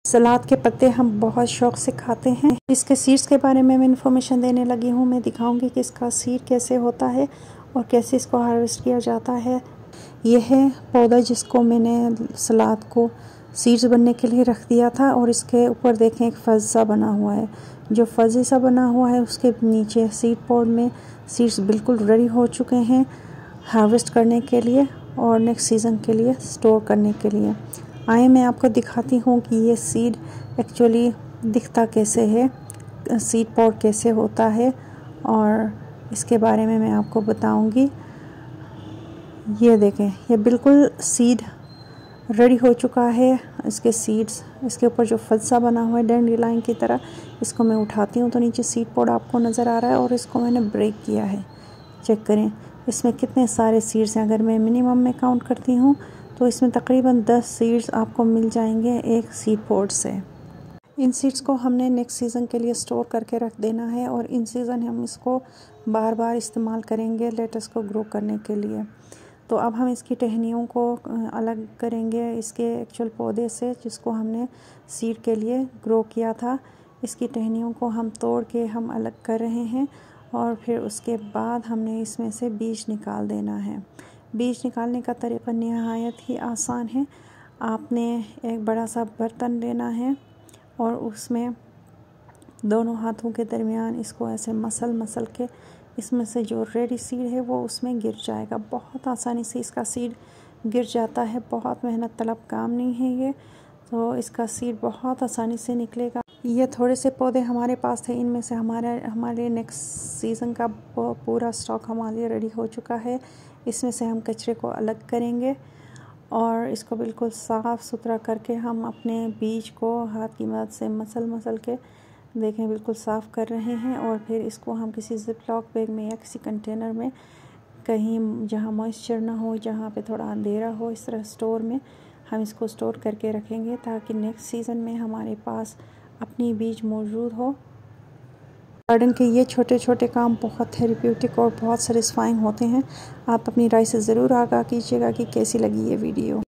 सलाद के पत्ते हम बहुत शौक से खाते हैं। इसके सीड्स के बारे में मैं इन्फॉर्मेशन देने लगी हूँ। मैं दिखाऊंगी कि इसका सीड कैसे होता है और कैसे इसको हार्वेस्ट किया जाता है। यह है पौधा जिसको मैंने सलाद को सीड्स बनने के लिए रख दिया था और इसके ऊपर देखें एक फज सा बना हुआ है। जो फजी सा बना हुआ है उसके नीचे सीड पॉड में सीड्स बिल्कुल रेडी हो चुके हैं हार्वेस्ट करने के लिए और नेक्स्ट सीज़न के लिए स्टोर करने के लिए। आए मैं आपको दिखाती हूँ कि ये सीड एक्चुअली दिखता कैसे है, सीड पॉड कैसे होता है और इसके बारे में मैं आपको बताऊँगी। ये देखें, ये बिल्कुल सीड रेडी हो चुका है। इसके सीड्स, इसके ऊपर जो फज्जा बना हुआ है डैंडिलाइन की तरह, इसको मैं उठाती हूँ तो नीचे सीड पॉड आपको नज़र आ रहा है और इसको मैंने ब्रेक किया है। चेक करें इसमें कितने सारे सीड्स हैं। अगर मैं मिनिमम में काउंट करती हूँ तो इसमें तकरीबन 10 सीड्स आपको मिल जाएंगे एक सीड पॉड से। इन सीड्स को हमने नेक्स्ट सीज़न के लिए स्टोर करके रख देना है और इन सीज़न हम इसको बार बार इस्तेमाल करेंगे लेटस को ग्रो करने के लिए। तो अब हम इसकी टहनियों को अलग करेंगे इसके एक्चुअल पौधे से जिसको हमने सीड के लिए ग्रो किया था। इसकी टहनियों को हम तोड़ के हम अलग कर रहे हैं और फिर उसके बाद हमने इसमें से बीज निकाल देना है। बीज निकालने का तरीका निहायत ही आसान है। आपने एक बड़ा सा बर्तन लेना है और उसमें दोनों हाथों के दरमियान इसको ऐसे मसल के इसमें से जो रेडी सीड है वो उसमें गिर जाएगा। बहुत आसानी से इसका सीड गिर जाता है, बहुत मेहनत तलब काम नहीं है ये, तो इसका सीड बहुत आसानी से निकलेगा। ये थोड़े से पौधे हमारे पास थे, इनमें से हमारे नेक्स्ट सीज़न का पूरा स्टॉक हमारे लिए रेडी हो चुका है। इसमें से हम कचरे को अलग करेंगे और इसको बिल्कुल साफ़ सुथरा करके हम अपने बीज को हाथ की मदद से मसल के देखें बिल्कुल साफ़ कर रहे हैं और फिर इसको हम किसी ज़िप-लॉक बैग में या किसी कंटेनर में कहीं जहाँ मॉइस्चर ना हो, जहाँ पे थोड़ा अंधेरा हो, इस तरह स्टोर में हम इसको स्टोर करके रखेंगे ताकि नेक्स्ट सीज़न में हमारे पास अपनी बीज मौजूद हो। गार्डन के ये छोटे छोटे काम बहुत थेरेप्यूटिक और बहुत सेटिस्फाइंग होते हैं। आप अपनी राय से ज़रूर आगाह कीजिएगा कि कैसी लगी ये वीडियो।